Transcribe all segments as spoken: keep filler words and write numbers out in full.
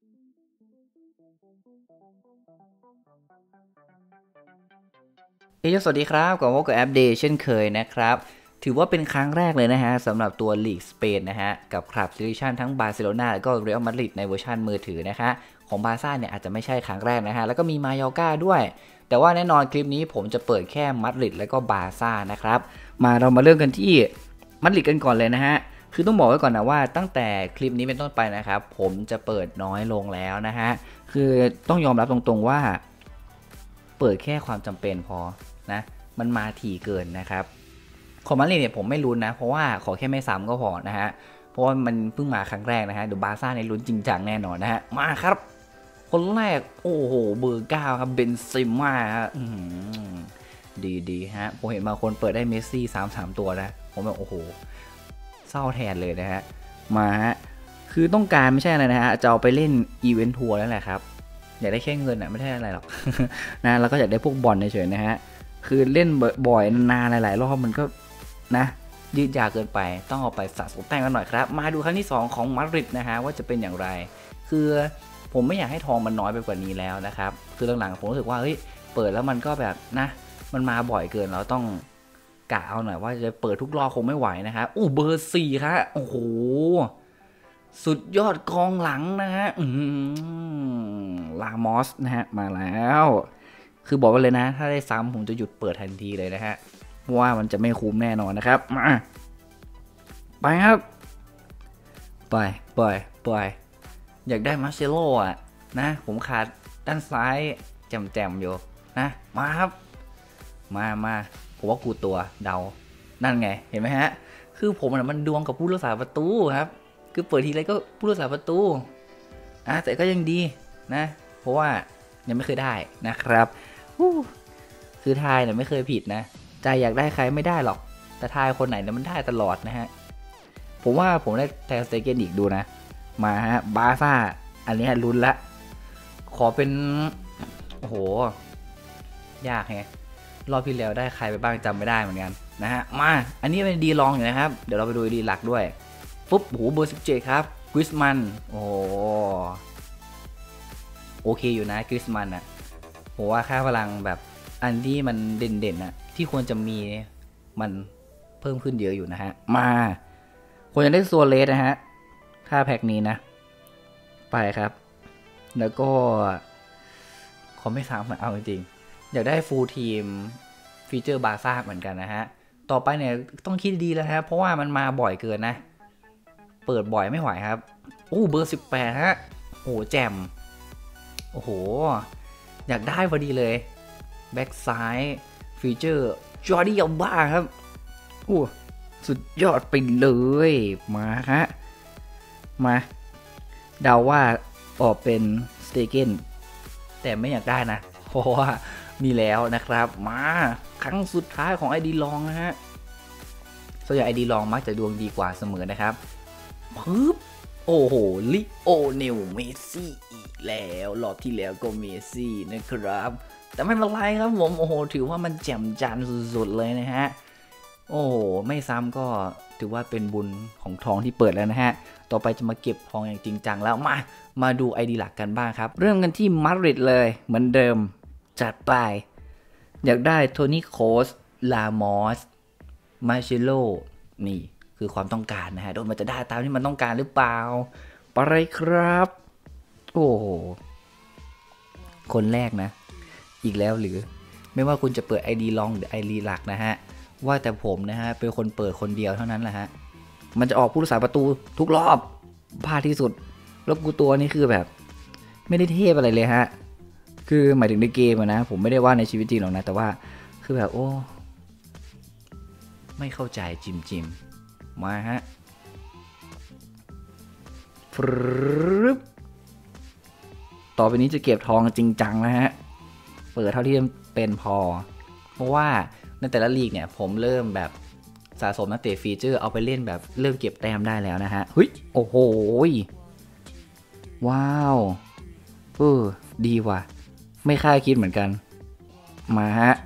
เฮ้ยสวัสดีครับกลับมาพบกับแอปเดย์เช่นเคยนะครับถือว่าเป็นครั้งแรกเลยนะฮะสำหรับตัวลีกสเปนนะฮะกับคลับซิลิชันทั้งบาร์เซโลนาและก็เรอัลมาดริดในเวอร์ชันมือถือนะคะของบาร์ซ่าเนี่ยอาจจะไม่ใช่ครั้งแรกนะฮะแล้วก็มีมายอร์ก้าด้วยแต่ว่าแน่นอนคลิปนี้ผมจะเปิดแค่มาดริดและก็บาร์ซ่านะครับมาเรามาเริ่มกันที่มาดริดกันก่อนเลยนะฮะคือต้องบอกไว้ก่อนนะว่าตั้งแต่คลิปนี้เป็นต้นไปนะครับผมจะเปิดน้อยลงแล้วนะฮะคือต้องยอมรับตรงๆว่าเปิดแค่ความจำเป็นพอนะมันมาถี่เกินนะครับของมาดริดเนี่ยผมไม่ลุ้นนะเพราะว่าขอแค่ไม่ซ้ำก็พอนะฮะเพราะว่ามันเพิ่งมาครั้งแรกนะฮะเดี๋ยวบาร์ซ่าในลุ้นจริงจังแน่นอนนะฮะมาครับคนแรกโอ้โหเบอร์เก้าครับเบนซิม่าฮะดีดีฮะผมเห็นบางคนเปิดได้เมสซี่สามสามตัวนะผมแบบโอ้โหเศร้าแทนเลยนะฮะมาฮะคือต้องการไม่ใช่อะไรนะฮะจะเอาไปเล่นอีเวนต์ทัวร์แล้วแหละครับอยากได้แค่เงินอ่ะไม่ใช่อะไรหรอกนะแล้วก็อยากได้พวกบอลเฉยๆนะฮะคือเล่นบ่อยๆนานหลายๆรอบมันก็นะยืดยาวเกินไปต้องเอาไปสะสมแต้มกันหน่อยครับมาดูครั้งที่สองของมาดริดนะฮะว่าจะเป็นอย่างไรคือผมไม่อยากให้ทองมันน้อยไปกว่านี้แล้วนะครับคือหลังๆผมรู้สึกว่าเฮ้ยเปิดแล้วมันก็แบบนะมันมาบ่อยเกินเราต้องกะเอาหน่อยว่าจะเปิดทุกรอบคงไม่ไหวนะครับอู้เบอร์สี่ครับโอ้โหสุดยอดกองหลังนะฮะลามอสนะฮะมาแล้วคือบอกไว้เลยนะถ้าได้ซ้ำผมจะหยุดเปิดทันทีเลยนะฮะว่ามันจะไม่คุ้มแน่นอนนะครับมาไปครับไปไปไปอยากได้มาร์เซโลอ่ะนะผมขาดด้านซ้ายแจมๆอยู่นะมาครับมามาผมว่ากูตัวเดานั่นไงเห็นไหมฮะคือผมมันดวงกับผู้รักษาประตูครับคือเปิดทีไรก็ผู้รักษาประตูอ่ะแต่ก็ยังดีนะเพราะว่ายังไม่เคยได้นะครับคือทายเนี่ยไม่เคยผิดนะใจอยากได้ใครไม่ได้หรอกแต่ทายคนไหนเนี่ยมันได้ตลอดนะฮะผมว่าผมได้แทนสเตเกนอีกดูนะมาฮะบาร์ซ่าอันนี้ลุ้นละขอเป็นโอ้โหยากไงรอบที่แล้วได้ใครไปบ้างจำไม่ได้เหมือนกันนะฮะมาอันนี้เป็นดีลองอยู่นะครับเดี๋ยวเราไปดูดีหลักด้วยปุ๊บโอ้โหเบอร์สิบเจ็ดครับกริสมันโอ้โอเคอยู่นะกริสมันอ่ะผมว่าค่าพลังแบบอันที่มันเด่นๆน่ะที่ควรจะมีมันเพิ่มขึ้นเยอะอยู่นะฮะมาควรจะได้โซเลสนะฮะค่าแพ็กนี้นะไปครับแล้วก็เขาไม่ซ้ำเหมือนเอาจริงๆอยากได้ฟูลทีมฟีเจอร์บาซ่าเหมือนกันนะฮะต่อไปเนี่ยต้องคิดดีแล้วครับเพราะว่ามันมาบ่อยเกินนะเปิดบ่อยไม่ไหวครับโอ้เบอร์สิบแปดฮะโอ้แจมโอ้โหอยากได้พอดีเลยแบ็กซ้ายฟีเจอร์จอร์ดี้อัลบ้าครับโอ้สุดยอดไปเลยมาฮะมาเดาว่าออกเป็นสเตเกนแต่ไม่อยากได้นะเพราะว่ามีแล้วนะครับมาครั้งสุดท้ายของไอดีลองนะฮะส่วนใหญ่ไอดีลองมักจะดวงดีกว่าเสมอนะครับปึ๊บโอ้โหลิโอเนลเมสซี่อีกแล้วรอบที่แล้วก็เมสซี่นะครับแต่ไม่เป็นไรครับผมโอ้โหถือว่ามันแจ่มจันสุดๆเลยนะฮะโอ้โหไม่ซ้ำก็ถือว่าเป็นบุญของทองที่เปิดแล้วนะฮะต่อไปจะมาเก็บทองอย่างจริงจังแล้วมามาดูไอดีหลักกันบ้างครับเริ่มกันที่มาดริดเลยเหมือนเดิมจัดไปอยากได้โทนี่โคสลามอสมาเชโลนี่คือความต้องการนะฮะโดนมันจะได้ตามที่มันต้องการหรือเปล่าไปเลยครับโอ้โหคนแรกนะอีกแล้วหรือไม่ว่าคุณจะเปิด ไอ ดี ลองหรือ ไอ ดี หลักนะฮะว่าแต่ผมนะฮะเป็นคนเปิดคนเดียวเท่านั้นแหละฮะมันจะออกผู้รักษาประตูทุกรอบพลาดที่สุดแล้วกูตัวนี้คือแบบไม่ได้เทพอะไรเลยฮะคือหมายถึงในเกมนะผมไม่ได้ว่าในชีวิตจริงหรอกนะแต่ว่าคือแบบโอ้ไม่เข้าใจจิมจิมมาฮะฟรึบต่อไปนี้จะเก็บทองจริงจังนะฮะเปิดเท่าที่เป็นพอเพราะว่าในแต่ละลีกเนี่ยผมเริ่มแบบสะสมนักเตะฟีเจอร์เอาไปเล่นแบบเริ่มเก็บแต้มได้แล้วนะฮะเฮ้ยโอ้โหว้าวเออดีว่ะไม่คาดคิดเหมือนกันมาฮะ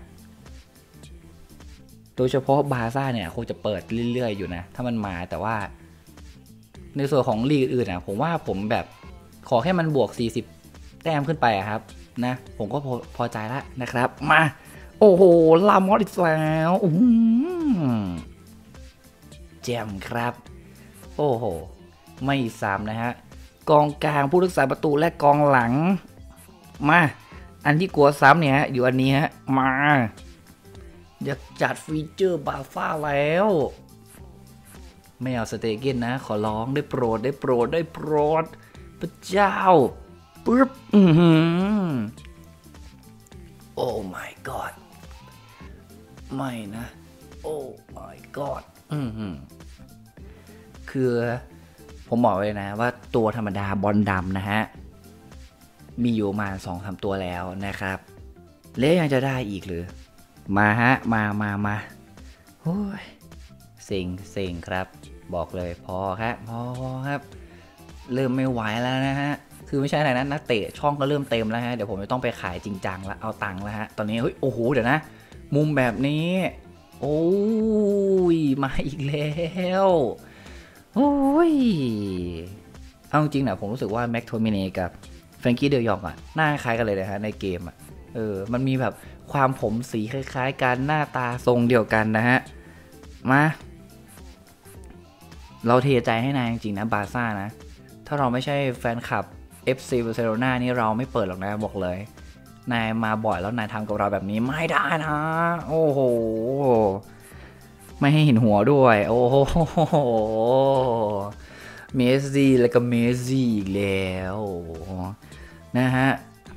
โดยเฉพาะบาร์ซ่าเนี่ยคงจะเปิดเรื่อยๆอยู่นะถ้ามันมาแต่ว่าในส่วนของลีกอื่นอ่ะผมว่าผมแบบขอแค่มันบวกสี่สิบแต้มขึ้นไปอะครับนะผมก็พอพอใจแล้วนะครับมาโอ้โหลามอสอีกแล้วอืมแจ่มครับโอ้โหไม่ซ้ำนะฮะกองกลางผู้รักษาประตูและกองหลังมาอันที่กลัวซ้ำเนี่ยฮะอยู่อันนี้ฮะมาอยากจัดฟีเจอร์บาซ่าแล้วไม่เอาสเตเกนนะขอร้องได้โปรดได้โปรดได้โปรดพระเจ้าปึ๊บอือหือโอ้ my god ไม่นะโอ้ my god อือหือคือผมบอกเลยนะว่าตัวธรรมดาบอลดำนะฮะมีอยู่มาสองสามตัวแล้วนะครับแล้วยังจะได้อีกหรือมาฮะมามามาโอ้ยเซ็งเซ็งครับบอกเลยพอครับพอครับเริ่มไม่ไหวแล้วนะฮะคือไม่ใช่อะไรนะนักเตะช่องก็เริ่มเต็มแล้วฮะเดี๋ยวผมจะต้องไปขายจริงจังแล้วเอาตังค์แล้วฮะตอนนี้เฮ้ยโอ้โหเดี๋ยวนะมุมแบบนี้โอ้ยมาอีกแล้วโอ้ยเอาจริงนะผมรู้สึกว่าแม็กโทมิเนกับแฟรงกี้เดยองอ่ะหน้าคล้ายกันเลยนะฮะในเกมอ่ะเออมันมีแบบความผมสีคล้ายๆกันหน้าตาทรงเดียวกันนะฮะมาเราเทใจให้นายจริงๆนะบาร์ซ่านะถ้าเราไม่ใช่แฟนคลับ เอฟ ซี Barcelona นี่เราไม่เปิดหรอกนะบอกเลยนายมาบ่อยแล้วนายทำกับเราแบบนี้ไม่ได้นะโอ้โหไม่ให้เห็นหัวด้วยโอ้โหเมสซี่แล้วก็เมสซี่อีกแล้วนะฮะ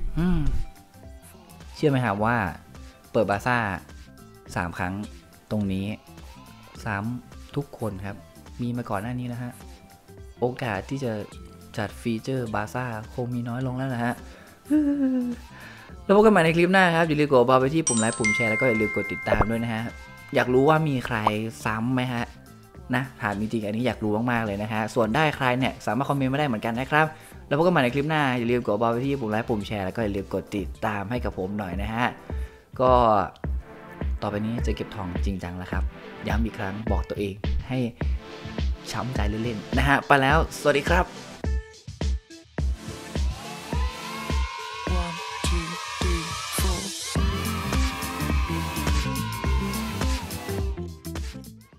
เชื่อไหมครับว่าเปิดบาร์ซ่าสามครั้งตรงนี้ซ้ำทุกคนครับมีมาก่อนหน้านี้นะฮะโอกาสที่จะจัดฟีเจอร์บาร์ซ่าคงมีน้อยลงแล้วนะฮะแล้วพบกันใหม่ในคลิปหน้าครับอย่าลืมกดบอลไปที่ปุ่มไลค์ปุ่มแชร์แล้วก็อย่าลืมกดติดตามด้วยนะฮะอยากรู้ว่ามีใครซ้ำไหมฮะนะถามจริงๆอันนี้อยากรู้มากๆเลยนะฮะส่วนได้ใครเนี่ยสามารถคอมเมนต์มาได้เหมือนกันนะครับแล้วพบกันใหม่ในคลิปหน้าอย่าลืมกดบอลไปที่ปุ่มไลค์ปุ่มแชร์แล้วก็อย่าลืมกดติดตามให้กับผมหน่อยนะฮะก็ต่อไปนี้จะเก็บทองจริงจังแล้วครับย้ำอีกครั้งบอกตัวเองให้ช้ำใจเล่นๆนะฮะไปแล้วสวัสดีครับ